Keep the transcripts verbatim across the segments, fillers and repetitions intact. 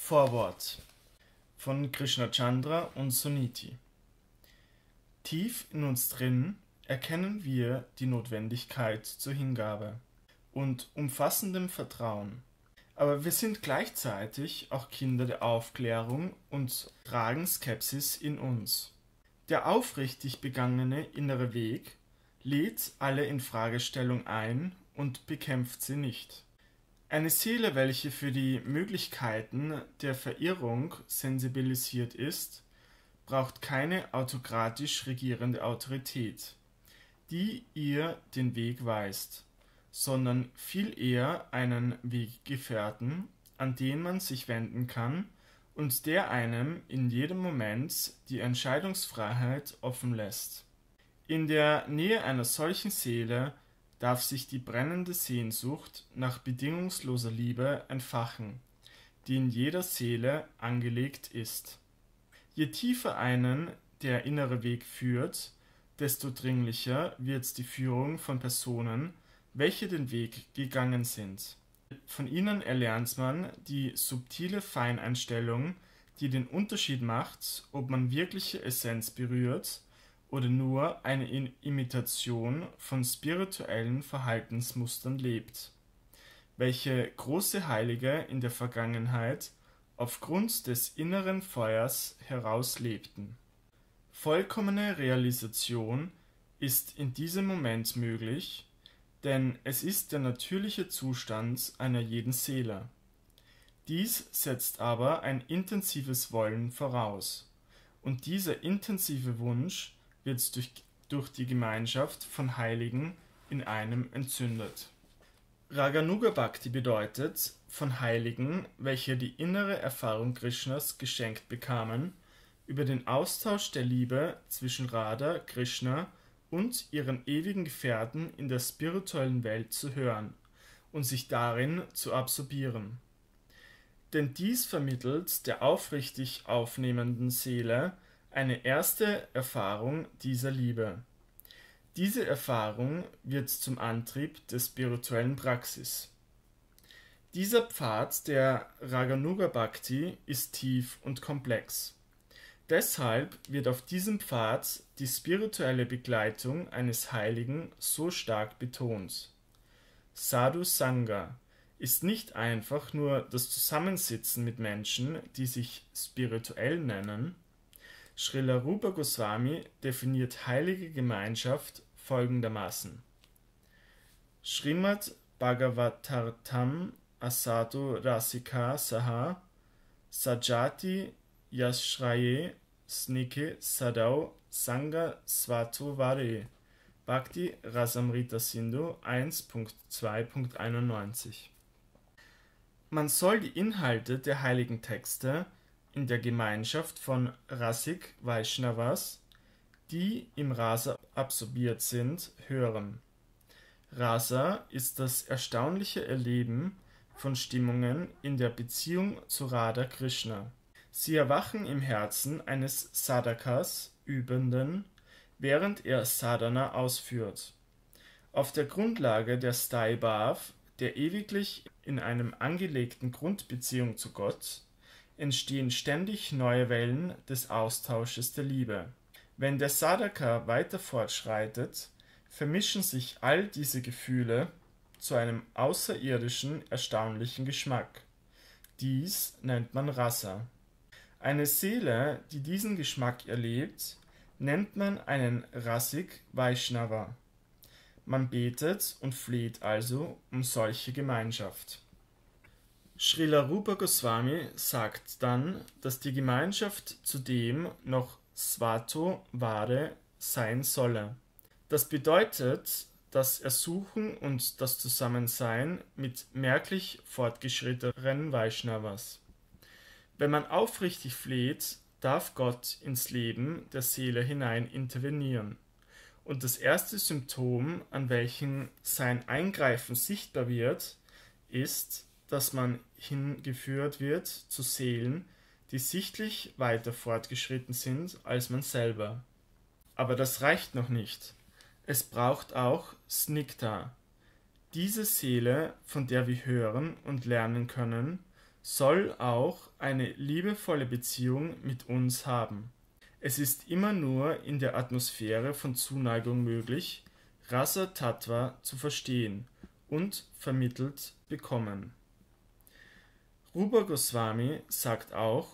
Vorwort von Krishna Chandra und Suniti. Tief in uns drin erkennen wir die Notwendigkeit zur Hingabe und umfassendem Vertrauen. Aber wir sind gleichzeitig auch Kinder der Aufklärung und tragen Skepsis in uns. Der aufrichtig begangene innere Weg lädt alle Infragestellung ein und bekämpft sie nicht. Eine Seele, welche für die Möglichkeiten der Verirrung sensibilisiert ist, braucht keine autokratisch regierende Autorität, die ihr den Weg weist, sondern viel eher einen Weggefährten, an den man sich wenden kann und der einem in jedem Moment die Entscheidungsfreiheit offen lässt. In der Nähe einer solchen Seele darf sich die brennende Sehnsucht nach bedingungsloser Liebe entfachen, die in jeder Seele angelegt ist. Je tiefer einen der innere Weg führt, desto dringlicher wird die Führung von Personen, welche den Weg gegangen sind. Von ihnen erlernt man die subtile Feineinstellung, die den Unterschied macht, ob man wirkliche Essenz berührt oder nur eine Imitation von spirituellen Verhaltensmustern lebt, welche große Heilige in der Vergangenheit aufgrund des inneren Feuers herauslebten. Vollkommene Realisation ist in diesem Moment möglich, denn es ist der natürliche Zustand einer jeden Seele. Dies setzt aber ein intensives Wollen voraus, und dieser intensive Wunsch wird durch, durch die Gemeinschaft von Heiligen in einem entzündet. Raganuga Bhakti bedeutet von Heiligen, welche die innere Erfahrung Krishnas geschenkt bekamen, über den Austausch der Liebe zwischen Radha, Krishna und ihren ewigen Gefährten in der spirituellen Welt zu hören und sich darin zu absorbieren. Denn dies vermittelt der aufrichtig aufnehmenden Seele eine erste Erfahrung dieser Liebe. Diese Erfahrung wird zum Antrieb der spirituellen Praxis. Dieser Pfad der Raganuga Bhakti ist tief und komplex. Deshalb wird auf diesem Pfad die spirituelle Begleitung eines Heiligen so stark betont. Sadhu Sangha ist nicht einfach nur das Zusammensitzen mit Menschen, die sich spirituell nennen. Srila Rupa Goswami definiert heilige Gemeinschaft folgendermaßen: Srimad Bhagavatartham Asatu Rasika Saha Sajati Yashraye Snike Sadau Sangha Svato Vare Bhakti Rasamrita Sindhu eins Punkt zwei Punkt einundneunzig. Man soll die Inhalte der heiligen Texte in der Gemeinschaft von Rasik Vaishnavas, die im Rasa absorbiert sind, hören. Rasa ist das erstaunliche Erleben von Stimmungen in der Beziehung zu Radha Krishna. Sie erwachen im Herzen eines Sadhakas, Übenden, während er Sadhana ausführt. Auf der Grundlage der Sthai Bhav, der ewiglich in einem angelegten Grundbeziehung zu Gott, entstehen ständig neue Wellen des Austausches der Liebe. Wenn der Sadhaka weiter fortschreitet, vermischen sich all diese Gefühle zu einem außerirdischen, erstaunlichen Geschmack. Dies nennt man Rasa. Eine Seele, die diesen Geschmack erlebt, nennt man einen Rasik Vaishnava. Man betet und fleht also um solche Gemeinschaft. Srila Rupa Goswami sagt dann, dass die Gemeinschaft zudem noch Svato Vare sein solle. Das bedeutet das Ersuchen und das Zusammensein mit merklich fortgeschrittenen Vaishnavas. Wenn man aufrichtig fleht, darf Gott ins Leben der Seele hinein intervenieren. Und das erste Symptom, an welchem sein Eingreifen sichtbar wird, ist, dass man hingeführt wird zu Seelen, die sichtlich weiter fortgeschritten sind als man selber. Aber das reicht noch nicht. Es braucht auch Snigdha. Diese Seele, von der wir hören und lernen können, soll auch eine liebevolle Beziehung mit uns haben. Es ist immer nur in der Atmosphäre von Zuneigung möglich, Rasa Tattva zu verstehen und vermittelt bekommen. Rupa Goswami sagt auch,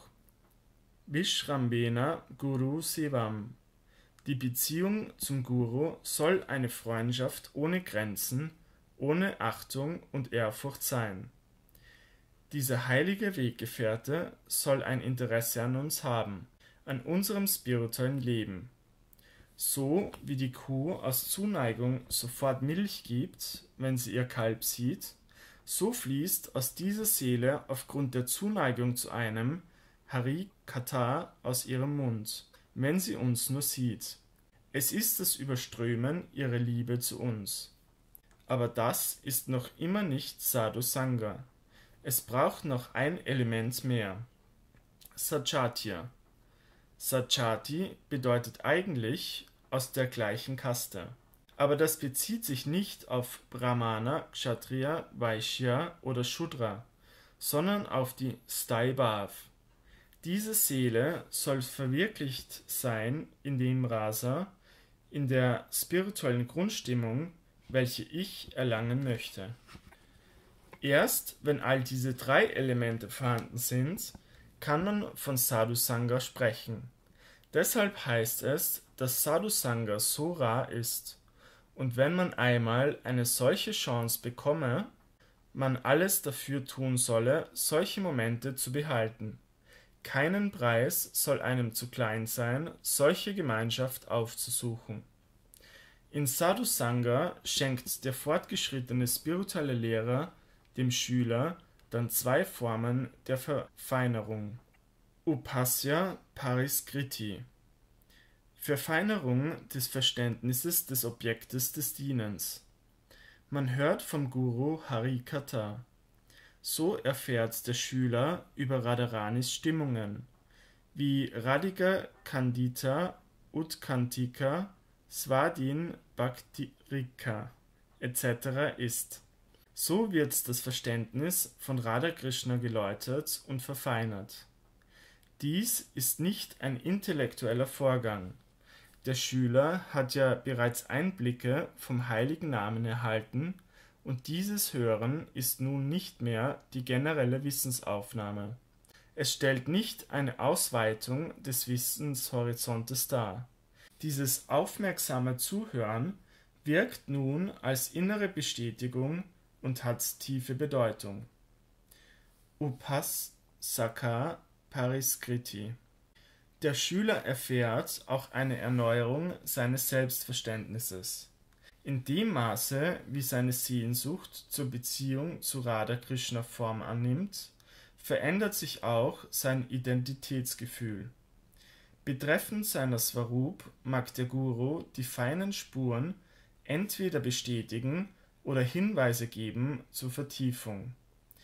Vishrambena Guru Sevam. Die Beziehung zum Guru soll eine Freundschaft ohne Grenzen, ohne Achtung und Ehrfurcht sein. Dieser heilige Weggefährte soll ein Interesse an uns haben, an unserem spirituellen Leben. So wie die Kuh aus Zuneigung sofort Milch gibt, wenn sie ihr Kalb sieht, so fließt aus dieser Seele aufgrund der Zuneigung zu einem Hari Katha aus ihrem Mund, wenn sie uns nur sieht. Es ist das Überströmen ihrer Liebe zu uns. Aber das ist noch immer nicht Sadhu Sangha. Es braucht noch ein Element mehr. Sachatiya. Sachati bedeutet eigentlich aus der gleichen Kaste. Aber das bezieht sich nicht auf Brahmana, Kshatriya, Vaishya oder Shudra, sondern auf die Staibhav. Diese Seele soll verwirklicht sein in dem Rasa, in der spirituellen Grundstimmung, welche ich erlangen möchte. Erst wenn all diese drei Elemente vorhanden sind, kann man von Sadhu Sangha sprechen. Deshalb heißt es, dass Sadhu Sangha so rar ist. Und wenn man einmal eine solche Chance bekomme, man alles dafür tun solle, solche Momente zu behalten. Keinen Preis soll einem zu klein sein, solche Gemeinschaft aufzusuchen. In Sadhu Sangha schenkt der fortgeschrittene spirituelle Lehrer dem Schüler dann zwei Formen der Verfeinerung. Upasya Pariskriti. Verfeinerung des Verständnisses des Objektes des Dienens. Man hört vom Guru Hari Katha. So erfährt der Schüler über Radharanis Stimmungen, wie Radhika Kandita, Utkantika, Swadhin Bhaktirika et cetera ist. So wird das Verständnis von Radha Krishna geläutert und verfeinert. Dies ist nicht ein intellektueller Vorgang. Der Schüler hat ja bereits Einblicke vom heiligen Namen erhalten, und dieses Hören ist nun nicht mehr die generelle Wissensaufnahme. Es stellt nicht eine Ausweitung des Wissenshorizontes dar. Dieses aufmerksame Zuhören wirkt nun als innere Bestätigung und hat tiefe Bedeutung. Upasaka Pariskriti. Der Schüler erfährt auch eine Erneuerung seines Selbstverständnisses. In dem Maße, wie seine Sehnsucht zur Beziehung zu Radha Krishna Form annimmt, verändert sich auch sein Identitätsgefühl. Betreffend seiner Swarup mag der Guru die feinen Spuren entweder bestätigen oder Hinweise geben zur Vertiefung.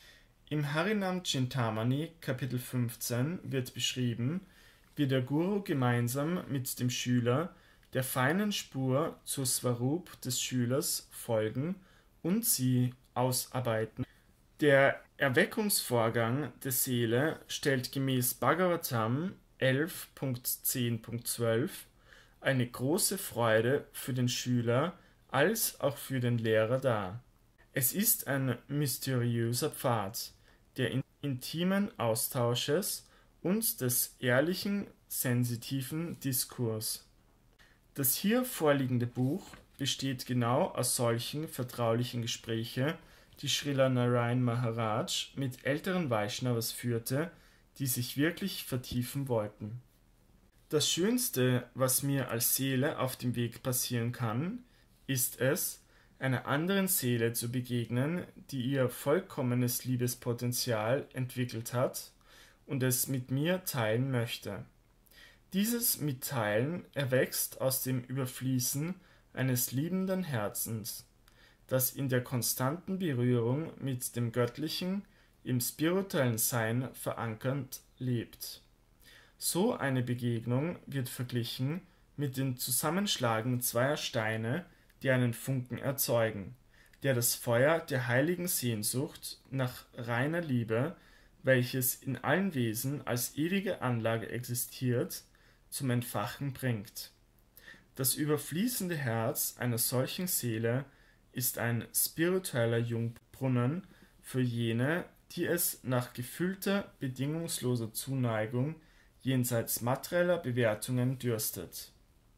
Im Harinam Chintamani Kapitel fünfzehn wird beschrieben, wie der Guru gemeinsam mit dem Schüler der feinen Spur zur Swarup des Schülers folgen und sie ausarbeiten. Der Erweckungsvorgang der Seele stellt gemäß Bhagavatam elf Punkt zehn Punkt zwölf eine große Freude für den Schüler als auch für den Lehrer dar. Es ist ein mysteriöser Pfad, der in intimen Austausches und des ehrlichen, sensitiven Diskurs. Das hier vorliegende Buch besteht genau aus solchen vertraulichen Gesprächen, die Srila Narayan Maharaj mit älteren Vaishnavas führte, die sich wirklich vertiefen wollten. Das Schönste, was mir als Seele auf dem Weg passieren kann, ist es, einer anderen Seele zu begegnen, die ihr vollkommenes Liebespotenzial entwickelt hat und es mit mir teilen möchte. Dieses Mitteilen erwächst aus dem Überfließen eines liebenden Herzens, das in der konstanten Berührung mit dem Göttlichen im spirituellen Sein verankert lebt. So eine Begegnung wird verglichen mit dem Zusammenschlagen zweier Steine, die einen Funken erzeugen, der das Feuer der heiligen Sehnsucht nach reiner Liebe welches in allen Wesen als ewige Anlage existiert, zum Entfachen bringt. Das überfließende Herz einer solchen Seele ist ein spiritueller Jungbrunnen für jene, die es nach gefühlter, bedingungsloser Zuneigung jenseits materieller Bewertungen dürstet.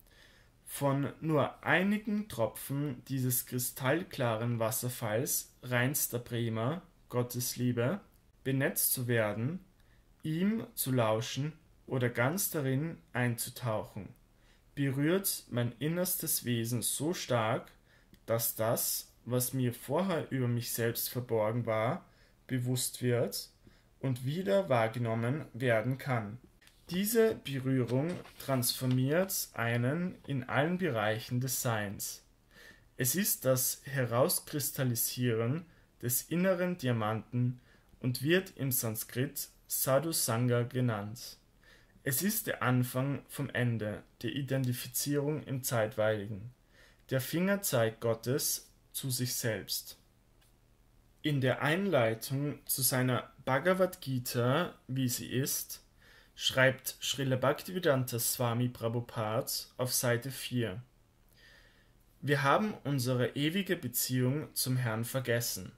Von nur einigen Tropfen dieses kristallklaren Wasserfalls reinster Prema, Gottes Liebe, benetzt zu werden, ihm zu lauschen oder ganz darin einzutauchen, berührt mein innerstes Wesen so stark, dass das, was mir vorher über mich selbst verborgen war, bewusst wird und wieder wahrgenommen werden kann. Diese Berührung transformiert einen in allen Bereichen des Seins. Es ist das Herauskristallisieren des inneren Diamanten und wird im Sanskrit Sadhu Sangha genannt. Es ist der Anfang vom Ende der Identifizierung im Zeitweiligen, der Fingerzeig Gottes zu sich selbst. In der Einleitung zu seiner Bhagavad Gita, wie sie ist, schreibt Srila Bhaktivedanta Swami Prabhupada auf Seite vier: Wir haben unsere ewige Beziehung zum Herrn vergessen.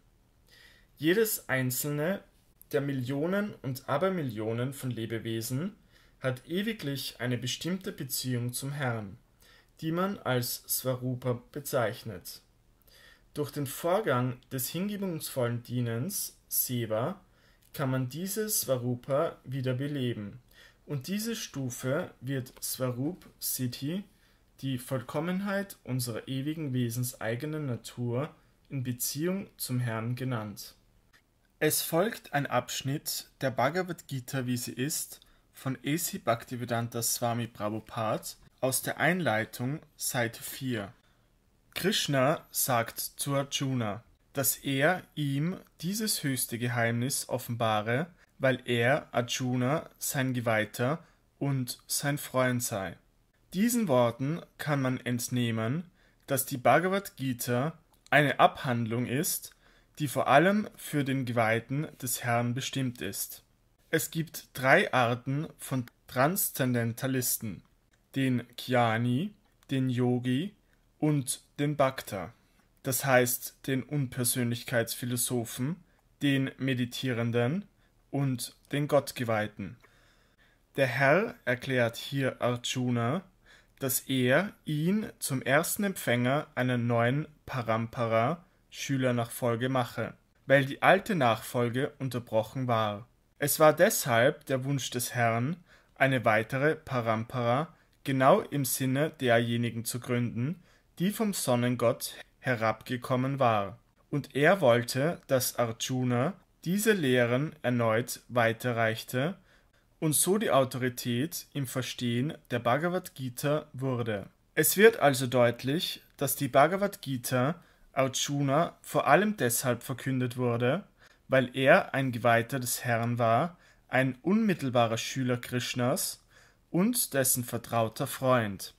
Jedes einzelne der Millionen und Abermillionen von Lebewesen hat ewiglich eine bestimmte Beziehung zum Herrn, die man als Svarupa bezeichnet. Durch den Vorgang des hingebungsvollen Dienens, Seva, kann man dieses Svarupa wieder beleben, und diese Stufe wird Svarup Siddhi, die Vollkommenheit unserer ewigen wesenseigenen Natur in Beziehung zum Herrn genannt. Es folgt ein Abschnitt der Bhagavad Gita, wie sie ist, von A C Bhaktivedanta Swami Prabhupada aus der Einleitung, Seite vier. Krishna sagt zu Arjuna, dass er ihm dieses höchste Geheimnis offenbare, weil er, Arjuna, sein Geweihter und sein Freund sei. Diesen Worten kann man entnehmen, dass die Bhagavad Gita eine Abhandlung ist, die vor allem für den Geweihten des Herrn bestimmt ist. Es gibt drei Arten von Transzendentalisten: den Jnani, den Yogi und den Bhakta, das heißt den Unpersönlichkeitsphilosophen, den Meditierenden und den Gottgeweihten. Der Herr erklärt hier Arjuna, dass er ihn zum ersten Empfänger einer neuen Parampara, Schülernachfolge, mache, weil die alte Nachfolge unterbrochen war. Es war deshalb der Wunsch des Herrn, eine weitere Parampara genau im Sinne derjenigen zu gründen, die vom Sonnengott herabgekommen war. Und er wollte, dass Arjuna diese Lehren erneut weiterreichte und so die Autorität im Verstehen der Bhagavad Gita wurde. Es wird also deutlich, dass die Bhagavad Gita Arjuna vor allem deshalb verkündet wurde, weil er ein Geweihter des Herrn war, ein unmittelbarer Schüler Krishnas und dessen vertrauter Freund.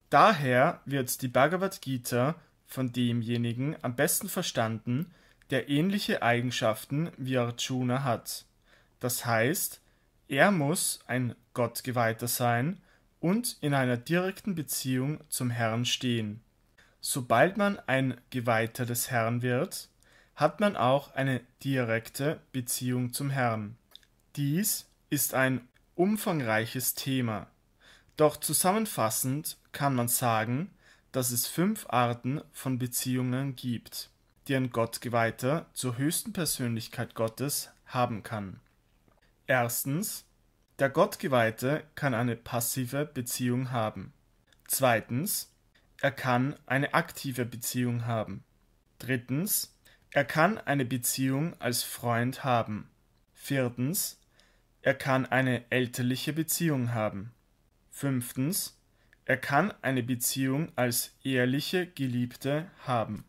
Daher wird die Bhagavad Gita von demjenigen am besten verstanden, der ähnliche Eigenschaften wie Arjuna hat. Das heißt, er muss ein Gottgeweihter sein und in einer direkten Beziehung zum Herrn stehen. Sobald man ein Geweihter des Herrn wird, hat man auch eine direkte Beziehung zum Herrn. Dies ist ein umfangreiches Thema. Doch zusammenfassend kann man sagen, dass es fünf Arten von Beziehungen gibt, die ein Gottgeweihter zur höchsten Persönlichkeit Gottes haben kann. Erstens, der Gottgeweihte kann eine passive Beziehung haben. Zweitens, er kann eine aktive Beziehung haben. Drittens, er kann eine Beziehung als Freund haben. Viertens, er kann eine elterliche Beziehung haben. Fünftens, er kann eine Beziehung als eheliche Geliebte haben.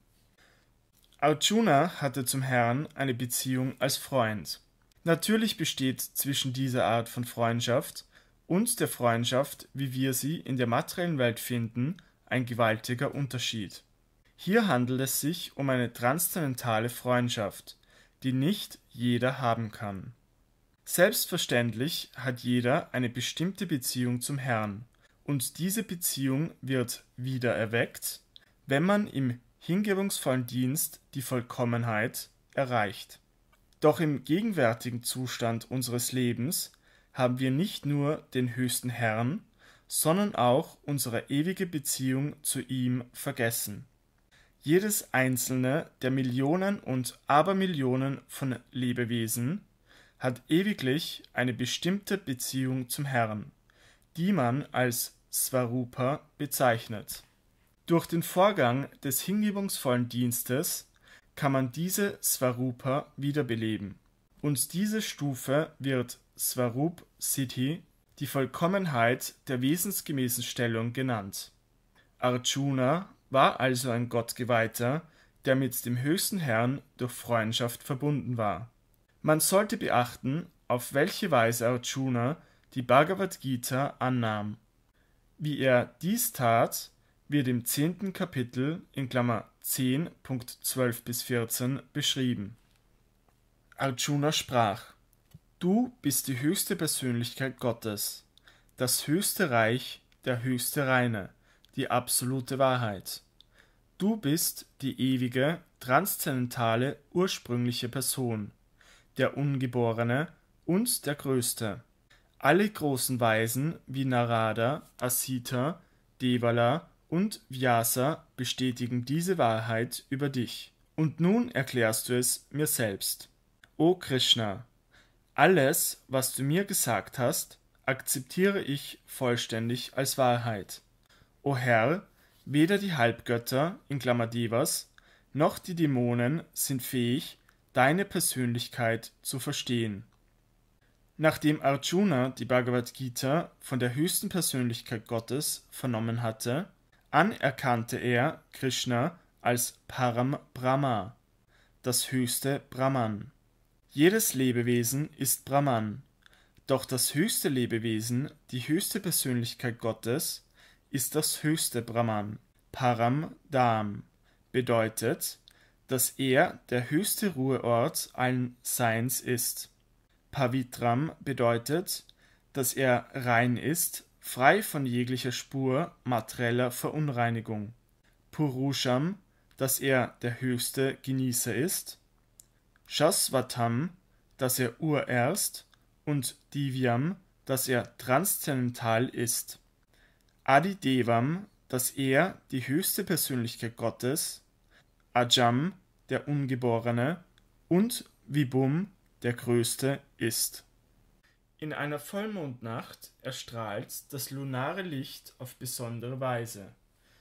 Arjuna hatte zum Herrn eine Beziehung als Freund. Natürlich besteht zwischen dieser Art von Freundschaft und der Freundschaft, wie wir sie in der materiellen Welt finden, ein gewaltiger Unterschied. Hier handelt es sich um eine transzendentale Freundschaft, die nicht jeder haben kann. Selbstverständlich hat jeder eine bestimmte Beziehung zum Herrn, und diese Beziehung wird wieder erweckt, wenn man im hingebungsvollen Dienst die Vollkommenheit erreicht. Doch im gegenwärtigen Zustand unseres Lebens haben wir nicht nur den höchsten Herrn, sondern auch unsere ewige Beziehung zu ihm vergessen. Jedes einzelne der Millionen und Abermillionen von Lebewesen hat ewiglich eine bestimmte Beziehung zum Herrn, die man als Svarupa bezeichnet. Durch den Vorgang des hingebungsvollen Dienstes kann man diese Svarupa wiederbeleben, und diese Stufe wird Svarup Siddhi, die Vollkommenheit der wesensgemäßen Stellung, genannt. Arjuna war also ein Gottgeweihter, der mit dem höchsten Herrn durch Freundschaft verbunden war. Man sollte beachten, auf welche Weise Arjuna die Bhagavad Gita annahm. Wie er dies tat, wird im zehnten Kapitel in Klammer zehn Punkt zwölf bis vierzehn beschrieben. Arjuna sprach: Du bist die höchste Persönlichkeit Gottes, das höchste Reich, der höchste Reine, die absolute Wahrheit. Du bist die ewige, transzendentale, ursprüngliche Person, der Ungeborene und der Größte. Alle großen Weisen wie Narada, Asita, Devala und Vyasa bestätigen diese Wahrheit über dich. Und nun erklärst du es mir selbst. O Krishna, alles, was du mir gesagt hast, akzeptiere ich vollständig als Wahrheit. O Herr, weder die Halbgötter in Klammer Devas noch die Dämonen sind fähig, deine Persönlichkeit zu verstehen. Nachdem Arjuna die Bhagavad Gita von der höchsten Persönlichkeit Gottes vernommen hatte, anerkannte er Krishna als Param Brahma, das höchste Brahman. Jedes Lebewesen ist Brahman, doch das höchste Lebewesen, die höchste Persönlichkeit Gottes, ist das höchste Brahman. Param Dham bedeutet, dass er der höchste Ruheort allen Seins ist. Pavitram bedeutet, dass er rein ist, frei von jeglicher Spur materieller Verunreinigung. Purusham, dass er der höchste Genießer ist. Shasvatam, dass er urerst, und Divyam, dass er transzendental ist. Adidevam, dass er die höchste Persönlichkeit Gottes, Ajam, der Ungeborene, und Vibhum, der Größte, ist. In einer Vollmondnacht erstrahlt das lunare Licht auf besondere Weise,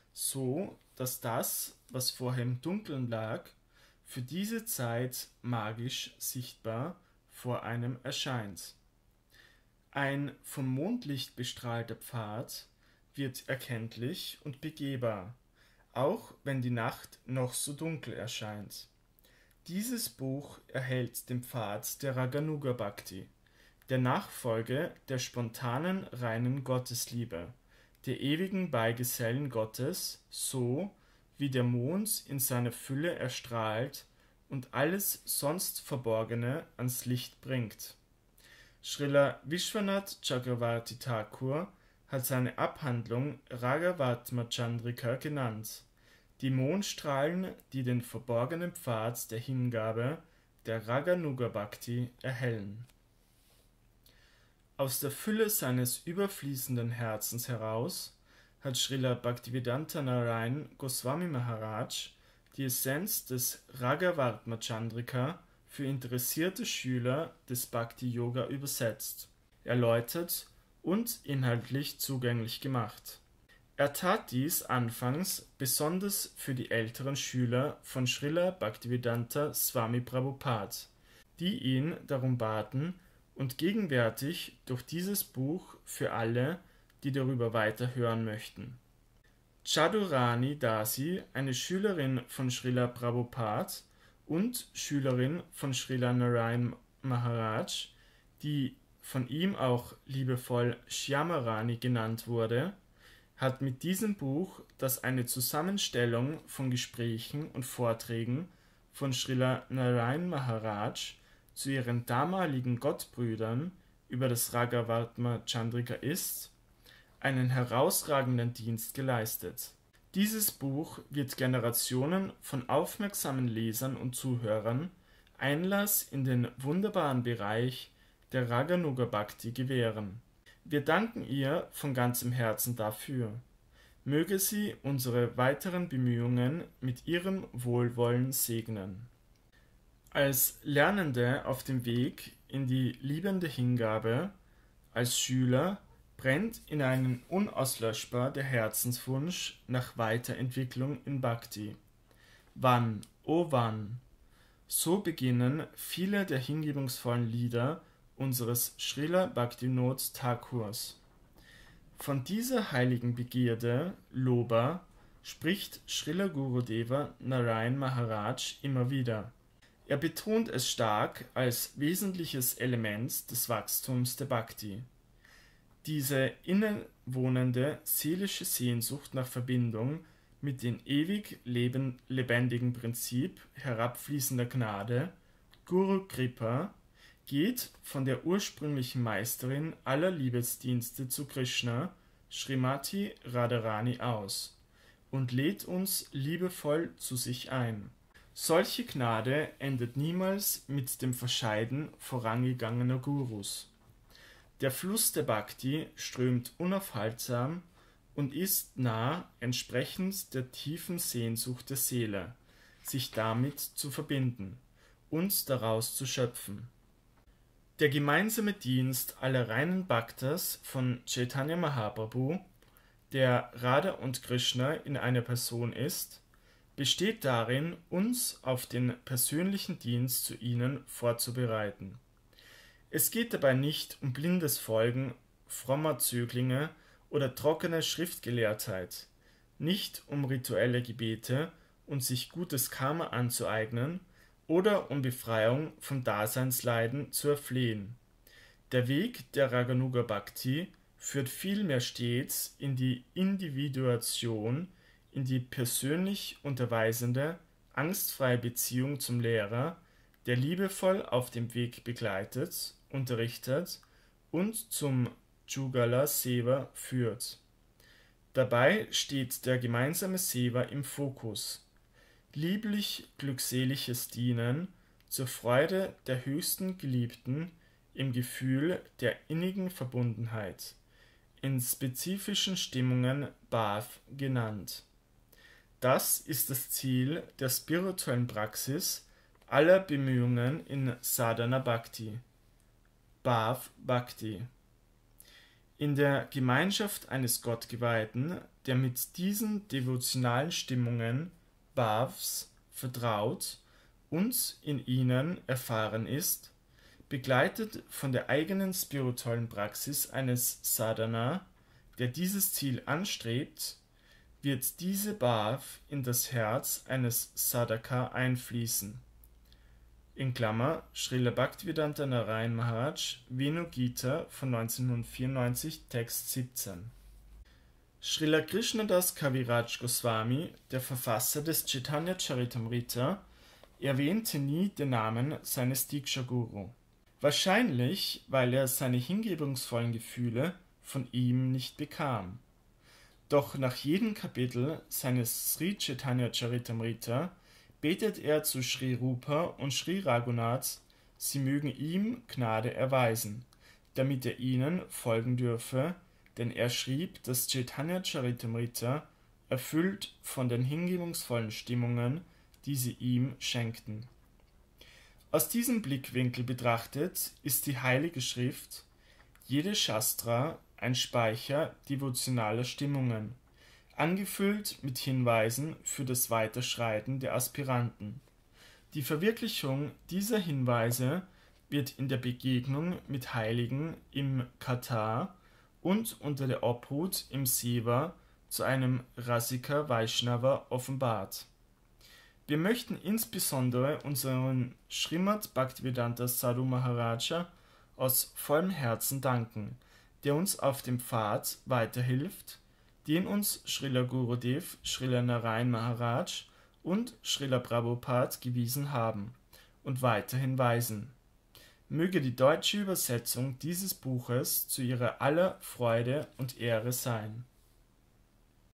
so dass das, was vorher im Dunkeln lag, für diese Zeit magisch sichtbar vor einem erscheint. Ein vom Mondlicht bestrahlter Pfad wird erkenntlich und begehbar, auch wenn die Nacht noch so dunkel erscheint. Dieses Buch erhält den Pfad der Raganuga Bhakti, der Nachfolge der spontanen, reinen Gottesliebe, der ewigen Beigesellen Gottes, so wie der Mond in seiner Fülle erstrahlt und alles sonst Verborgene ans Licht bringt. Srila Vishwanath Chakravarti Thakur hat seine Abhandlung Ragavatma Chandrika genannt, die Mondstrahlen, die den verborgenen Pfad der Hingabe, der Raganuga Bhakti, erhellen. Aus der Fülle seines überfließenden Herzens heraus hat Srila Bhaktivedanta Narayan Goswami Maharaj die Essenz des Ragavatma Chandrika für interessierte Schüler des Bhakti-Yoga übersetzt, erläutert und inhaltlich zugänglich gemacht. Er tat dies anfangs besonders für die älteren Schüler von Srila Bhaktivedanta Swami Prabhupada, die ihn darum baten, und gegenwärtig durch dieses Buch für alle, die darüber weiter hören möchten. Chadurani Dasi, eine Schülerin von Srila Prabhupada und Schülerin von Srila Narayan Maharaj, die von ihm auch liebevoll Shyamarani genannt wurde, hat mit diesem Buch, das eine Zusammenstellung von Gesprächen und Vorträgen von Srila Narayan Maharaj zu ihren damaligen Gottbrüdern über das Ragavartma Chandrika ist, einen herausragenden Dienst geleistet. Dieses Buch wird Generationen von aufmerksamen Lesern und Zuhörern Einlass in den wunderbaren Bereich der Raganuga Bhakti gewähren. Wir danken ihr von ganzem Herzen dafür. Möge sie unsere weiteren Bemühungen mit ihrem Wohlwollen segnen. Als Lernende auf dem Weg in die liebende Hingabe, als Schüler brennt in einem unauslöschbar der Herzenswunsch nach Weiterentwicklung in Bhakti. Wann, oh wann? So beginnen viele der hingebungsvollen Lieder unseres Srila Bhaktivinoda Thakurs. Von dieser heiligen Begierde, Loba, spricht Srila Gurudeva Narayan Maharaj immer wieder. Er betont es stark als wesentliches Element des Wachstums der Bhakti. Diese innewohnende seelische Sehnsucht nach Verbindung mit dem ewig lebendigen Prinzip herabfließender Gnade, Guru Kripa, geht von der ursprünglichen Meisterin aller Liebesdienste zu Krishna, Srimati Radharani, aus und lädt uns liebevoll zu sich ein. Solche Gnade endet niemals mit dem Verscheiden vorangegangener Gurus. Der Fluss der Bhakti strömt unaufhaltsam und ist nah entsprechend der tiefen Sehnsucht der Seele, sich damit zu verbinden und daraus zu schöpfen. Der gemeinsame Dienst aller reinen Bhaktas von Chaitanya Mahaprabhu, der Radha und Krishna in einer Person ist, besteht darin, uns auf den persönlichen Dienst zu ihnen vorzubereiten. Es geht dabei nicht um blindes Folgen frommer Zöglinge oder trockene Schriftgelehrtheit, nicht um rituelle Gebete und sich gutes Karma anzueignen oder um Befreiung vom Daseinsleiden zu erflehen. Der Weg der Raganuga Bhakti führt vielmehr stets in die Individuation, in die persönlich unterweisende, angstfreie Beziehung zum Lehrer, der liebevoll auf dem Weg begleitet, unterrichtet und zum Jugala Seva führt. Dabei steht der gemeinsame Seva im Fokus. Lieblich glückseliges Dienen zur Freude der höchsten Geliebten im Gefühl der innigen Verbundenheit, in spezifischen Stimmungen Bhav genannt. Das ist das Ziel der spirituellen Praxis aller Bemühungen in Sadhana Bhakti, Bhav Bhakti. In der Gemeinschaft eines Gottgeweihten, der mit diesen devotionalen Stimmungen Bhavs vertraut und in ihnen erfahren ist, begleitet von der eigenen spirituellen Praxis eines Sadhana, der dieses Ziel anstrebt, wird diese Bhav in das Herz eines Sadhaka einfließen. In Klammer Srila Bhaktivedanta Narayan Maharaj, Venu Gita von neunzehnhundertvierundneunzig, Text siebzehn. Srila Krishnadas Kaviraj Goswami, der Verfasser des Chaitanya Charitamrita, erwähnte nie den Namen seines Diksha Guru. Wahrscheinlich, weil er seine hingebungsvollen Gefühle von ihm nicht bekam. Doch nach jedem Kapitel seines Sri Chaitanya Charitamrita betet er zu Sri Rupa und Sri Raghunath, sie mögen ihm Gnade erweisen, damit er ihnen folgen dürfe, denn er schrieb das Chaitanya Charitamrita erfüllt von den hingebungsvollen Stimmungen, die sie ihm schenkten. Aus diesem Blickwinkel betrachtet ist die Heilige Schrift, jede Shastra, ein Speicher devotionaler Stimmungen, angefüllt mit Hinweisen für das Weiterschreiten der Aspiranten. Die Verwirklichung dieser Hinweise wird in der Begegnung mit Heiligen im Katha und unter der Obhut im Seva zu einem Rasika Vaishnava offenbart. Wir möchten insbesondere unseren Srimad Bhaktivedanta Sadhu Maharaja aus vollem Herzen danken, der uns auf dem Pfad weiterhilft, den uns Srila Gurudev, Srila Narayan Maharaj und Srila Prabhupada gewiesen haben und weiterhin weisen. Möge die deutsche Übersetzung dieses Buches zu ihrer aller Freude und Ehre sein.